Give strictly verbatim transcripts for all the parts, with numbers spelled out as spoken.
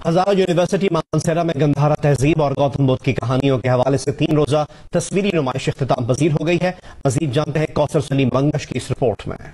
हजारा university Mansehra में गंधारा तहजीब और गौतम बुद्ध की कहानियों के हवाले से तीन रोजा तस्वीरी नुमाइश इख्तिताम पजीर हो गई है। मजीद जानते हैं कौसर सलीम मंगश की इस रिपोर्ट में।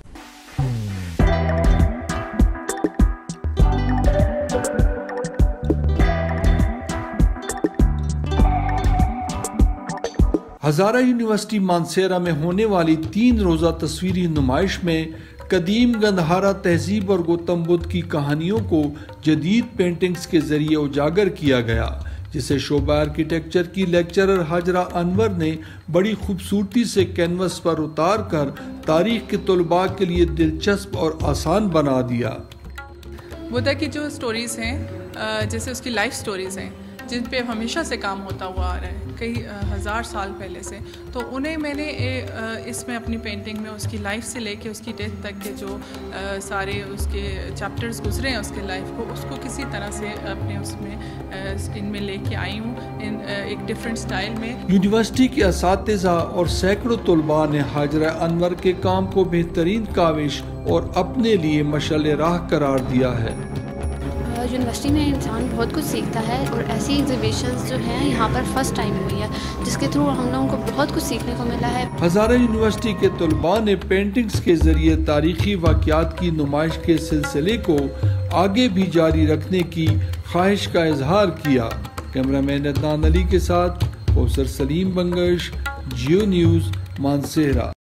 हजारा यूनिवर्सिटी मानसेरा में होने वाली तीन रोजा तस्वीरी नुमाइश में कदीम गंधारा तहजीब और गौतम बुद्ध की कहानियों को जदीद पेंटिंग्स के जरिए उजागर किया गया, जिसे शोबा आर्किटेक्चर की लेक्चरर हाजरा अनवर ने बड़ी खूबसूरती से कैनवस पर उतार कर तारीख के तलबा के लिए दिलचस्प और आसान बना दिया। बुद्ध की जो स्टोरीज हैं, जैसे उसकी लाइफ स्टोरीज हैं जिन पे हमेशा से काम होता हुआ आ रहा है कई हज़ार साल पहले से, तो उन्हें मैंने इसमें अपनी पेंटिंग में उसकी लाइफ से लेके उसकी डेथ तक के जो सारे उसके चैप्टर्स गुजरे हैं उसके लाइफ को, उसको किसी तरह से अपने उसमें इनमें लेके आई हूँ इन एक डिफरेंट स्टाइल में। यूनिवर्सिटी के असातिज़ा और सैकड़ों तलबा ने हाजरा अनवर के काम को बेहतरीन काविश और अपने लिए मशाल राह करार दिया है। यूनिवर्सिटी में इंसान बहुत कुछ सीखता है और ऐसी एग्जीबिशंस जो हैं यहाँ पर फर्स्ट टाइम हुई है, जिसके थ्रू हम लोगों को बहुत कुछ सीखने को मिला है। हजारा यूनिवर्सिटी के तलबा ने पेंटिंग्स के जरिए तारीखी वाक़यात की नुमाइश के सिलसिले को आगे भी जारी रखने की ख्वाहिश का इजहार किया। कैमरामैन अदनान अली के साथ कौसर सलीम बंगश, जियो न्यूज़, मानसेरा।